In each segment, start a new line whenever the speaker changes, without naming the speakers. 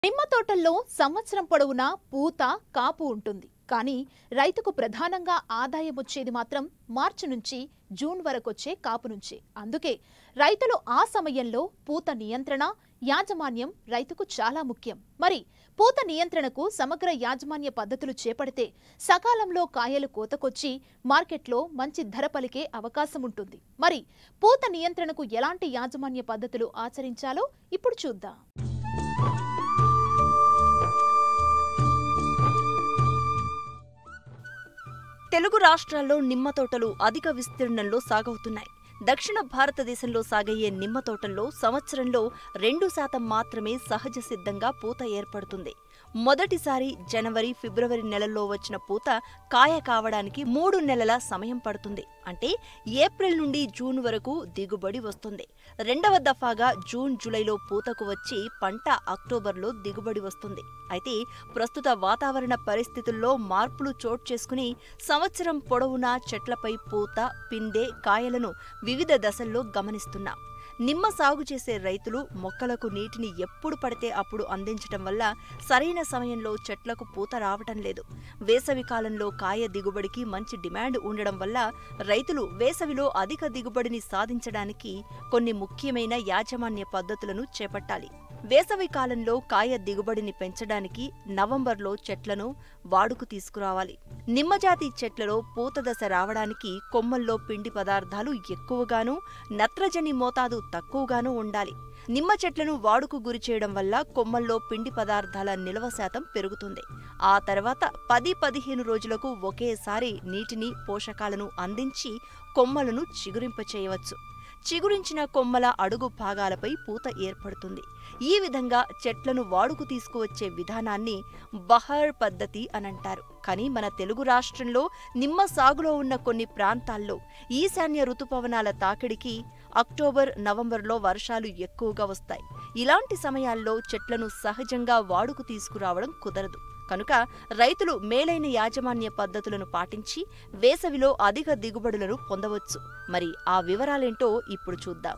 నిమ్మ తోటల్లో సంవత్సరం పొడవునా పూత కాపు ఉంటుంది. కానీ రైతుకు ప్రధానంగా ఆదాయం వచ్చేది మాత్రం మార్చి నుంచి జూన్ వరకొచ్చే కాపు నుంచే. అందుకే రైతులు ఆ సమయంలో పూత నియంత్రణ, యాజమాన్యం రైతుకు చాలా ముఖ్యం. మరి పూత నియంత్రణకు సమగ్ర యాజమాన్య పద్ధతులు చేపడితే సకాలంలో కాయలు కోతకొచ్చి మార్కెట్లో మంచి ధర పలికే అవకాశం ఉంటుంది. మరి పూత నియంత్రణకు ఎలాంటి యాజమాన్య పద్ధతులు ఆచరించాలో ఇప్పుడు చూద్దాం.
తెలుగు రాష్ట్రాల్లో నిమ్మ తోటలు అధిక విస్తీర్ణంలో సాగవుతున్నాయి. దక్షిణ భారతదేశంలో సాగయ్యే నిమ్మ తోటల్లో సంవత్సరంలో 2% మాత్రమే సహజ సిద్ధంగా పూత ఏర్పడుతుంది. మొదటిసారి జనవరి, ఫిబ్రవరి నెలల్లో వచ్చిన పూత కాయ కావడానికి 3 నెలల సమయం పడుతుంది. అంటే ఏప్రిల్ నుండి జూన్ వరకు దిగుబడి వస్తుంది. రెండవ దఫాగా జూన్, జూలైలో పూతకు వచ్చి పంట అక్టోబర్లో దిగుబడి వస్తుంది. అయితే ప్రస్తుత వాతావరణ పరిస్థితుల్లో మార్పులు చోటు చేసుకుని సంవత్సరం పొడవునా చెట్లపై పూత, పిందె, కాయలను వివిధ దశల్లో గమనిస్తున్నాం. నిమ్మ సాగు చేసే రైతులు మొక్కలకు నీటిని ఎప్పుడు పడితే అప్పుడు అందించటం వల్ల సరైన సమయంలో చెట్లకు పూత రావటం లేదు. వేసవి కాలంలో కాయ దిగుబడికి మంచి డిమాండ్ ఉండడం వల్ల రైతులు వేసవిలో అధిక దిగుబడిని సాధించడానికి కొన్ని ముఖ్యమైన యాజమాన్య పద్ధతులను చేపట్టాలి. వేసవి కాలంలో కాయ దిగుబడిని పెంచడానికి నవంబర్లో చెట్లను వాడుకు తీసుకురావాలి. నిమ్మజాతి చెట్లలో పూత దశ రావడానికి కొమ్మల్లో పిండి పదార్థాలు ఎక్కువగాను, నత్రజని మోతాదు తక్కువగాను ఉండాలి. నిమ్మ చెట్లను వాడుకు గురి చేయడం వల్ల కొమ్మల్లో పిండి పదార్థాల నిల్వ శాతం పెరుగుతుంది. ఆ తర్వాత 10-15 రోజులకు ఒకేసారి నీటిని, పోషకాలను అందించి కొమ్మలను చిగురింపచేయవచ్చు. చిగురించిన కొమ్మల అడుగు భాగాలపై పూత ఏర్పడుతుంది. ఈ విధంగా చెట్లను వాడుకు తీసుకువచ్చే విధానాన్ని బహార్ పద్ధతి అనంటారు. కానీ మన తెలుగు రాష్ట్రంలో నిమ్మ సాగులో ఉన్న కొన్ని ప్రాంతాల్లో ఈశాన్య ఋతుపవనాల తాకిడికి అక్టోబర్, నవంబర్లో వర్షాలు ఎక్కువగా వస్తాయి. ఇలాంటి సమయాల్లో చెట్లను సహజంగా వాడుకు తీసుకురావడం కుదరదు. కనుక రైతులు మేలైన యాజమాన్య పద్ధతులను పాటించి వేసవిలో అధిక దిగుబడులను పొందవచ్చు. మరి ఆ వివరాలేంటో ఇప్పుడు చూద్దాం.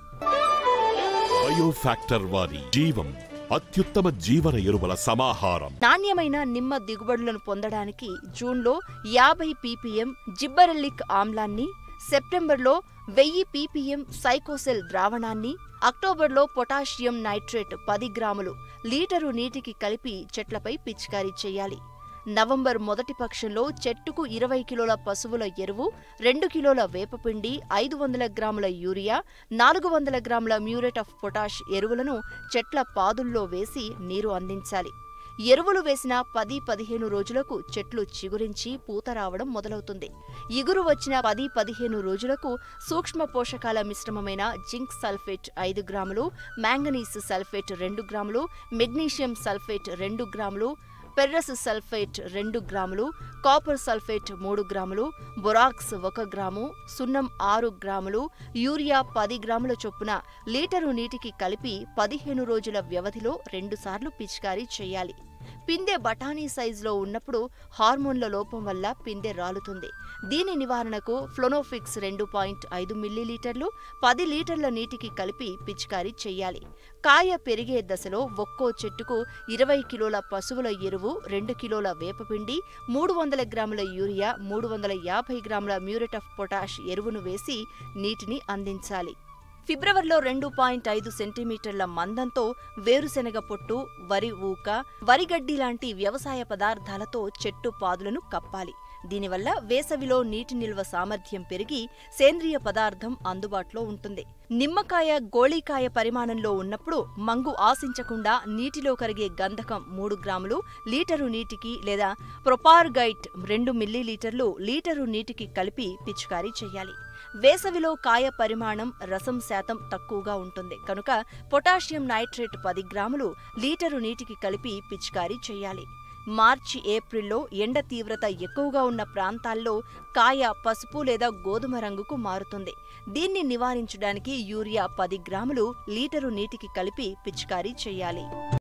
బయోఫ్యాక్టర్ వారి జీవం అత్యుత్తమ జీవన ఎరువుల సమాహారం.
నాణ్యమైన నిమ్మ దిగుబడులను పొందడానికి జూన్లో 50 ppm జిబ్బరెల్లిక్ ఆమ్లాన్ని, సెప్టెంబర్లో 1000 ppm సైకోసెల్ ద్రావణాన్ని, అక్టోబర్లో పొటాషియం నైట్రేట్ 10 గ్రాములు లీటరు నీటికి కలిపి చెట్లపై పిచికారీ చేయాలి. నవంబర్ మొదటి పక్షంలో చెట్టుకు 20 కిలోల పశువుల ఎరువు, 2 కిలోల వేపపిండి, 500 గ్రాముల యూరియా, 400 గ్రాముల మ్యూరేట్ ఆఫ్ పొటాష్ ఎరువులను చెట్ల పాదుల్లో వేసి నీరు అందించాలి. ఎరువులు వేసిన 10-15 రోజులకు చెట్లు చిగురించి పూత రావడం మొదలవుతుంది. ఇగురు వచ్చిన 10-15 రోజులకు సూక్ష్మ పోషకాల మిశ్రమమైన జింక్ సల్ఫేట్ 5 గ్రాములు, మ్యాంగనీస్ సల్ఫేట్ 2 గ్రాములు, మెగ్నీషియం సల్ఫేట్ 2 గ్రాములు, పెర్రస్ సల్ఫేట్ 2 గ్రాములు, కాపర్ సల్ఫేట్ 3 గ్రాములు, బొరాక్స్ 1 గ్రాము, సున్నం 6 గ్రాములు, యూరియా 10 గ్రాముల చొప్పున లీటరు నీటికి కలిపి 15 రోజుల వ్యవధిలో 2 సార్లు పిచికారీ చేయాలి. పిందె బఠానీ సైజులో ఉన్నప్పుడు హార్మోన్ల లోపం వల్ల పిందె రాలుతుంది. దీని నివారణకు ఫ్లోనోఫిక్స్ 2.5 మిల్లీలీటర్లు 10 లీటర్ల నీటికి కలిపి పిచికారీ చేయాలి. కాయ పెరిగే దశలో ఒక్కో చెట్టుకు 20 కిలోల పశువుల ఎరువు, 2 కిలోల వేపపిండి, 300 గ్రాముల యూరియా, 350 గ్రాముల మ్యూరేట్ ఆఫ్ పొటాష్ ఎరువును వేసి నీటిని అందించాలి. ఫిబ్రవరిలో 2.5 సెంటీమీటర్ల మందంతో వేరుశెనగ పొట్టు, వరి ఊక, వరిగడ్డి లాంటి వ్యవసాయ పదార్థాలతో చెట్టు పాదులను కప్పాలి. దీనివల్ల వేసవిలో నీటి నిల్వ సామర్థ్యం పెరిగి సేంద్రియ పదార్థం అందుబాటులో ఉంటుంది. నిమ్మకాయ గోళీకాయ పరిమాణంలో ఉన్నప్పుడు మంగు ఆశించకుండా నీటిలో కరిగే గంధకం 3 గ్రాములు లీటరు నీటికి లేదా ప్రొపార్గైట్ 2 మిల్లీలీటర్లు లీటరు నీటికి కలిపి పిచికారీ చేయాలి. వేసవిలో కాయ పరిమాణం, రసం శాతం తక్కువగా ఉంటుంది కనుక పొటాషియం నైట్రేట్ 10 గ్రాములు లీటరు నీటికి కలిపి పిచికారీ చేయాలి. మార్చి, ఏప్రిల్లో ఎండ తీవ్రత ఎక్కువగా ఉన్న ప్రాంతాల్లో కాయ పసుపు లేదా గోధుమ రంగుకు మారుతుంది. దీన్ని నివారించడానికి యూరియా 10 గ్రాములు లీటరు నీటికి కలిపి పిచికారీ చేయాలి.